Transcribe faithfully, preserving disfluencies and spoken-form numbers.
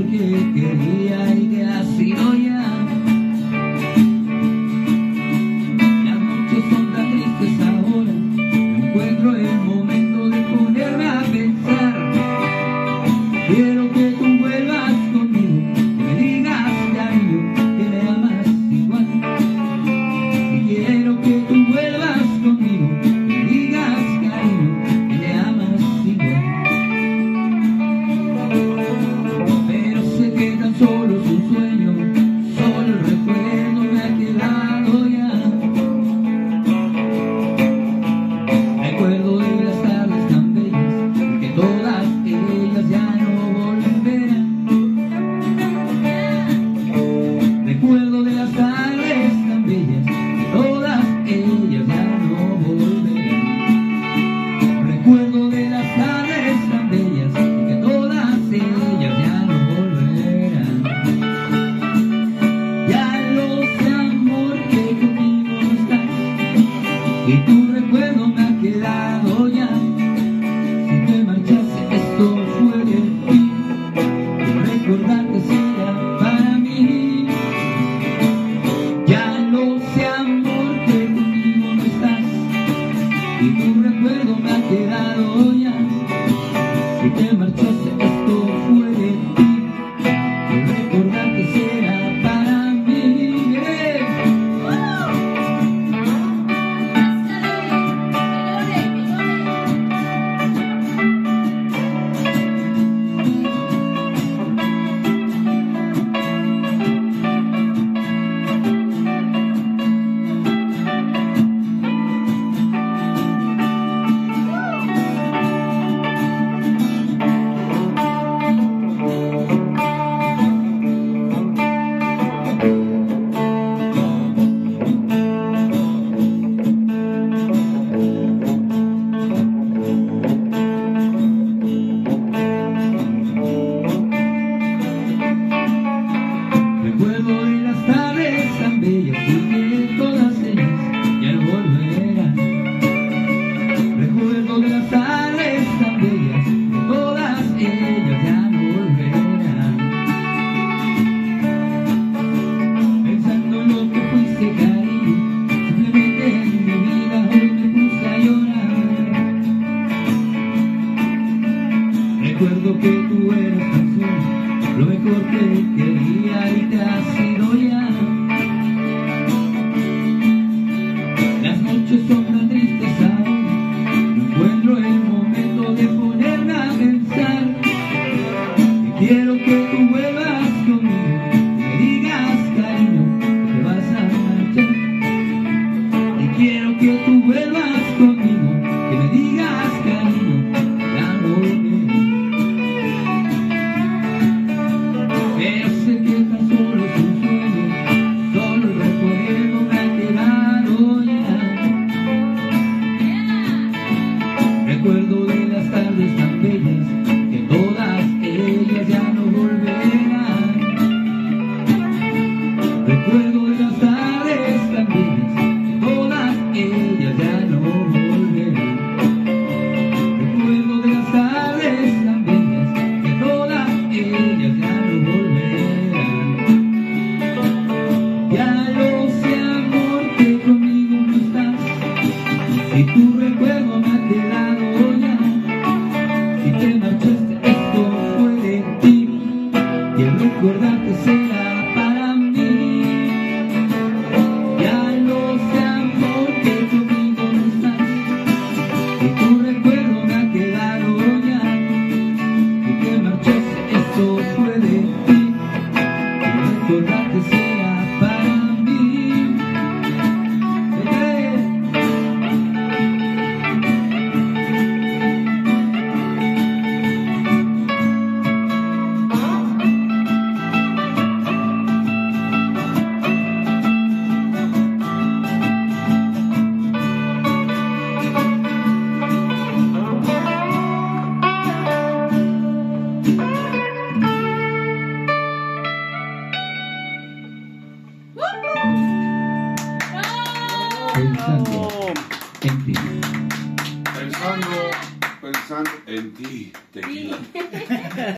que quería y que ha sido ya. Las noches son tan tristes ahora, no encuentro el momento de ponerme a pensar. Quiero que tú vuelvas conmigo, que me digas, cariño, que me amas igual. Y quiero que tú vuelvas conmigo, que me digas, cariño, que me amas igual. Pero sé que tan solo es un sueño, solo el recuerdo me ha quedado ya. Recuerdo de las tardes tan bellas, que todas ellas ya no volverán. Recuerdo de las tardes tan bellas, que todas ellas ya no volverán. Recuerdo de las tardes tan bellas, que todas ellas ya no volverán. Ya lo sé, amor, que conmigo no estás, y tu recuerdo me ha quedado ya. Si te marchaste, esto fue de ti, y recordarte será para mí. Ya lo sé, amor, que conmigo no estás, y tu recuerdo me ha quedado ya. Si te marchaste, esto fue de ti, y recordarte será para mí. ¡Eh! Recuerdo de las tardes tan bellas, porque todas ellas ya no volverán. Recuerdo de las tardes tan bellas, que todas ellas ya no volverán. Pensando en lo que fuiste, cariño, simplemente en mi vida hoy me puse a llorar. Recuerdo que tú eras tan solo, lo mejor que quería y te ha sido ya. Las noches son tan tristes ahora, no encuentro el momento de ponerme a pensar. Y quiero que tú vuelvas conmigo, que me digas, cariño, que te vas a marchar. Y quiero que tú vuelvas conmigo, que me digas, cariño, que ya no volveré. Pero sé que tan solo es un sueño, solo el recuerdo me ha quedado ya. Recuerdo de las tardes tan bellas, que todas ellas ya no volverán. Recuerdo de las tardes tan bellas, que todas ellas ya no volverán. Recuerdo de las tardes tan bellas, que todas ellas ya no volverán. Ya lo sé, amor, que conmigo no estás, y tu recuerdo me ha quedado ya. Si te marchaste, esto fue de ti, y el recordarte será para mí. Ya lo sé, amor, que conmigo no estás, y tu recuerdo me ha quedado ya. Si te marchaste, esto fue de ti, y recordarte será para mí. ¡Eh! Pensando en ti. Pensando, pensando en ti, tequila.